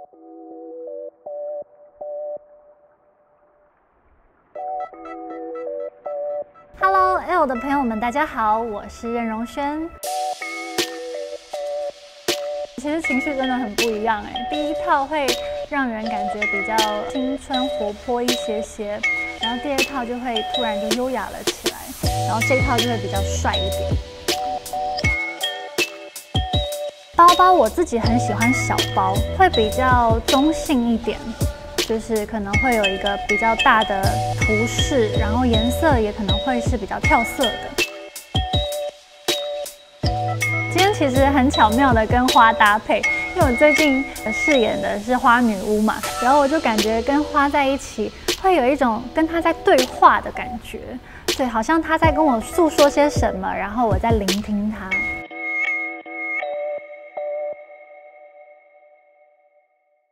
Hello L 的朋友们，大家好，我是任容萱。其实情绪真的很不一样第一套会让人感觉比较青春活泼一些些，然后第二套就会突然就优雅了起来，然后这一套就会比较帅一点。包包我自己很喜欢小包，会比较中性一点。就是可能会有一个比较大的图示，然后颜色也可能会是比较跳色的。今天其实很巧妙的跟花搭配，因为我最近饰演的是花女巫嘛，然后我就感觉跟花在一起会有一种跟她在对话的感觉，对，好像她在跟我诉说些什么，然后我在聆听她。